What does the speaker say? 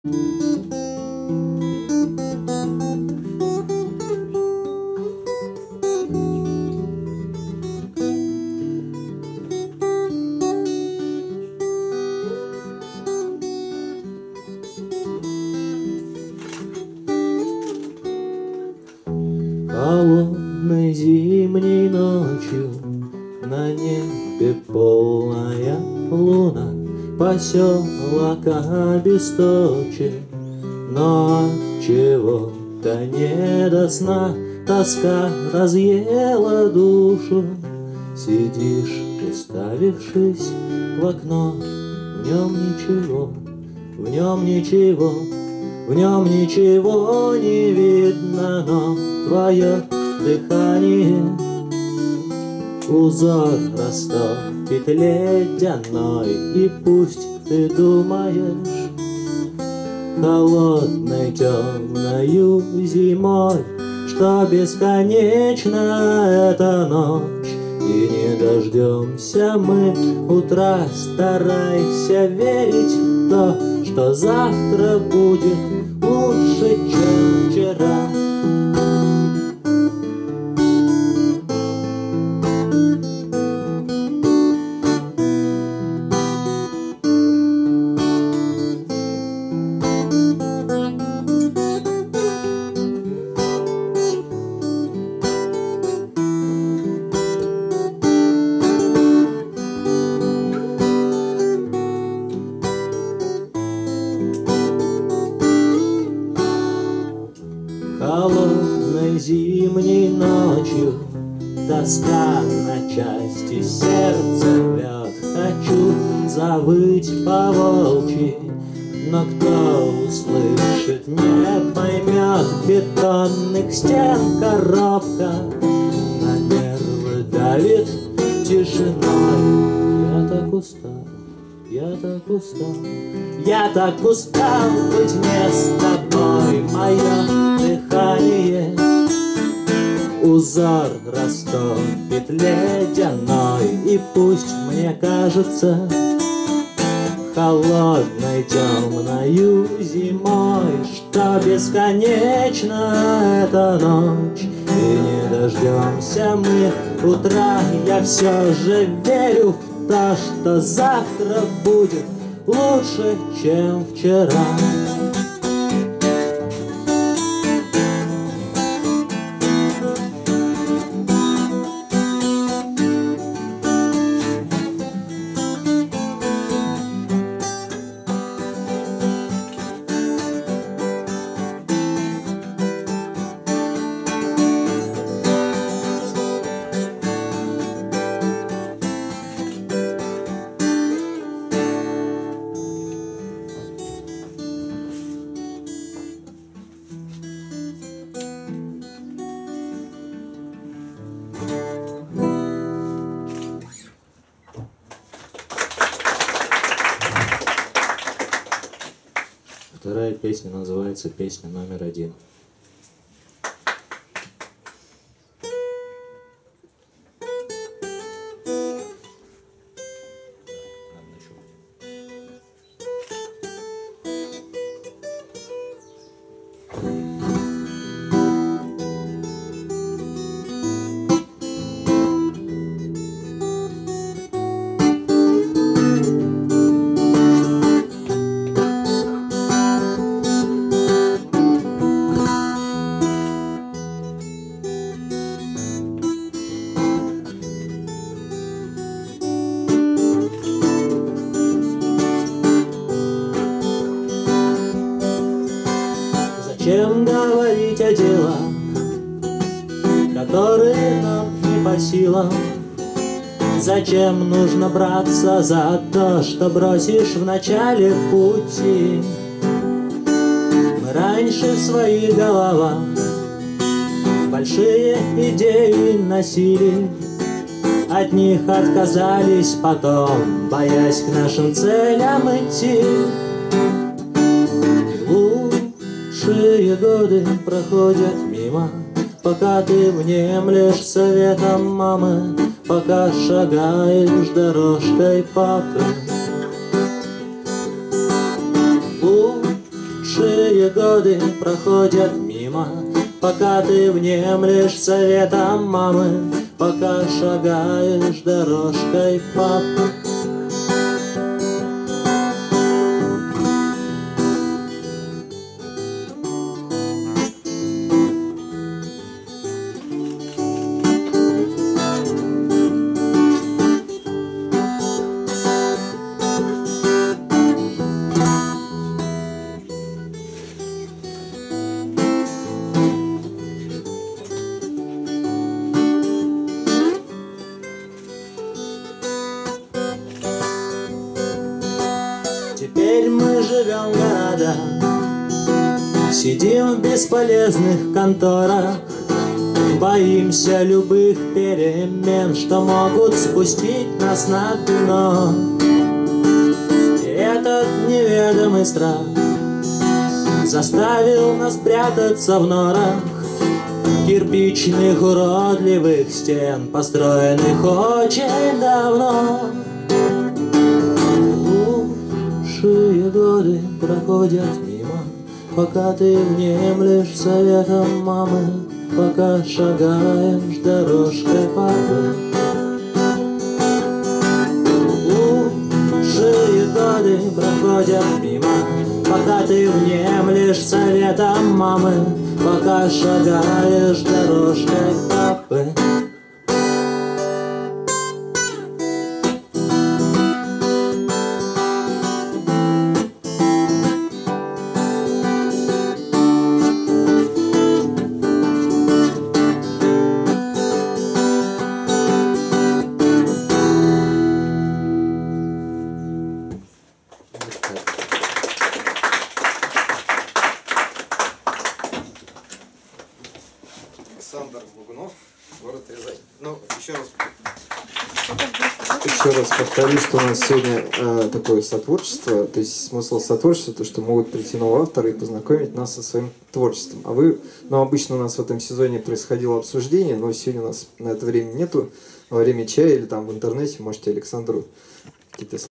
Холодной зимней ночью на небе полная луна, поселок обесточен, но от чего-то не до сна, тоска разъела душу. Сидишь, уставившись в окно, в нем ничего, в нем ничего, в нем ничего не видно, но твое дыхание узор растопит ледяной. И пусть ты думаешь холодной темною зимой, что бесконечна эта ночь, и не дождемся мы утра. Старайся верить в то, что завтра будет лучше, чем вчера. Холодной зимней ночью тоска на части сердце рвет. Хочу завыть по-волчьи, но кто услышит, не поймет. Бетонных стен коробка на нервы давит тишиной. Я так устал, я так устал, я так устал быть не с тобой. Мое дыхание узор растопит ледяной. И пусть мне кажется холодной темною зимой, что бесконечна эта ночь, и не дождемся мы утра. Я все же верю в то, что завтра будет лучше, чем вчера. Вторая песня называется «Песня номер 1». Зачем говорить о делах, которые нам не по силам? Зачем нужно браться за то, что бросишь в начале пути? Мы раньше в своих головах большие идеи носили, от них отказались потом, боясь к нашим целям идти. Лучшие годы проходят мимо, пока ты внемлешь советом мамы, пока шагаешь дорожкой папы. Лучшие годы проходят мимо, пока ты внемлешь советам мамы, пока шагаешь дорожкой папы. Теперь мы живем города, сидим в бесполезных конторах, боимся любых перемен, что могут спустить нас на дно. И этот неведомый страх заставил нас прятаться в норах кирпичных уродливых стен, построенных очень давно. Лучшие годы проходят мимо, пока ты внемлешь советам мамы, пока шагаешь дорожкой папы. Лучшие годы проходят мимо, пока ты внемлешь советам мамы, пока шагаешь дорожкой папы. Александр Бугунов, город Рязань. Ну, еще раз повторю, что у нас сегодня такое сотворчество, то есть смысл сотворчества, то, что могут прийти новые авторы и познакомить нас со своим творчеством. Обычно у нас в этом сезоне происходило обсуждение, но сегодня у нас на это времени нету. Во время чая или там в интернете можете Александру какие-то